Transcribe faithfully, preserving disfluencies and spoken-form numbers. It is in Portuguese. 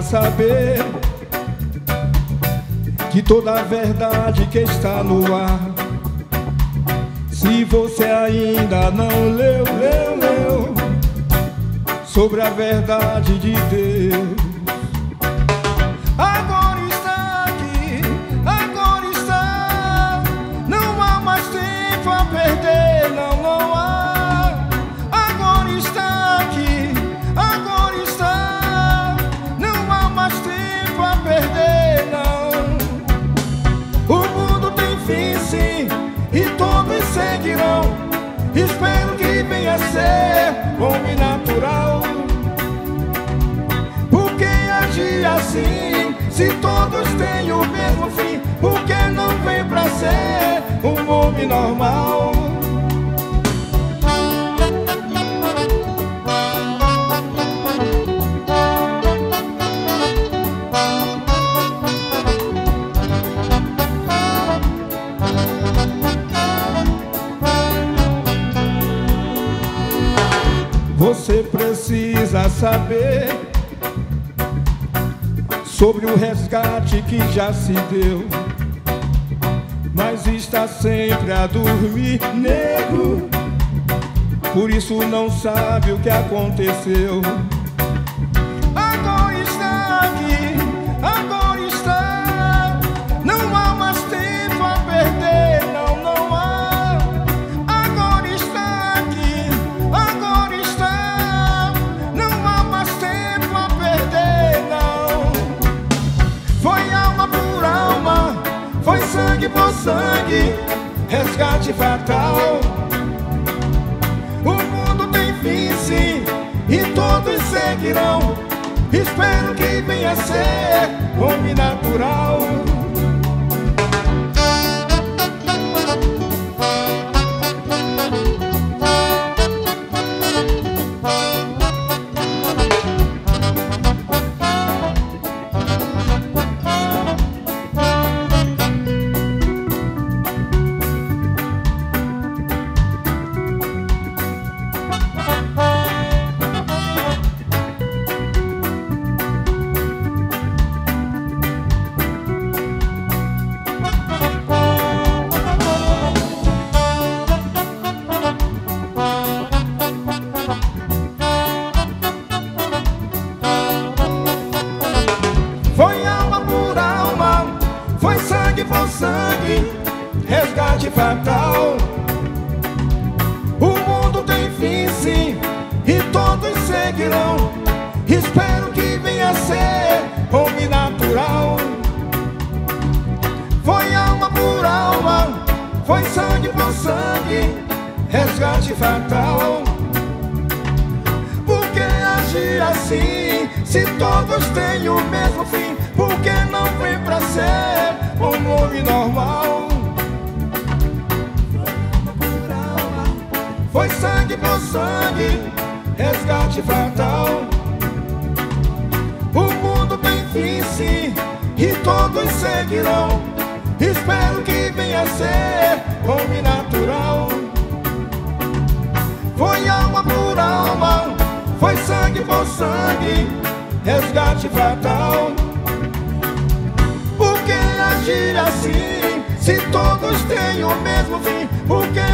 saber que toda a verdade que está no ar, se você ainda não leu, leu, leu sobre a verdade de Deus, agora está aqui, agora está, não há mais tempo a perder, não, não há. Agora está aqui, agora está, não há mais tempo a perder, não. O mundo tem fim, sim, e todos seguirão. Espero que venha a ser homem natural. Por que agir assim, se todos têm o mesmo fim? Por que não vem pra ser um homem normal? Você precisa saber sobre o resgate que já se deu, mas está sempre a dormir negro, por isso não sabe o que aconteceu. Agora está aqui, agora está, não há mais tempo a perder, não, não há. Agora está aqui, agora está, não há mais tempo a perder, não. Foi alma por alma, foi sangue por sangue, resgate fatal. O mundo tem fim, sim, e todos seguirão. Espero que venha a ser homem natural. Foi alma por alma, foi sangue por sangue, resgate fatal. O mundo tem fim, sim, e todos seguirão. Espero que venha a ser homem natural. Foi alma por alma, foi sangue por sangue, resgate fatal. Por que agir assim, se todos têm o mesmo fim? Por que não vem pra ser um homem normal? Foi sangue por sangue, resgate fatal. O mundo tem fim, sim, e todos seguirão. Espero que venha a ser homem natural. Foi alma por alma, foi sangue por sangue, resgate fatal. Por que agir assim, se todos têm o mesmo fim? Por que